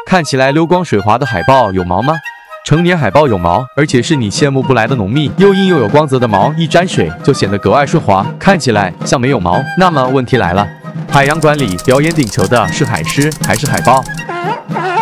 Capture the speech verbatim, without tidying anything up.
看起来溜光水滑的海豹有毛吗？成年海豹有毛，而且是你羡慕不来的浓密，又硬又有光泽的毛，一沾水就显得格外顺滑，看起来像没有毛。那么问题来了，海洋馆里表演顶球的是海狮还是海豹？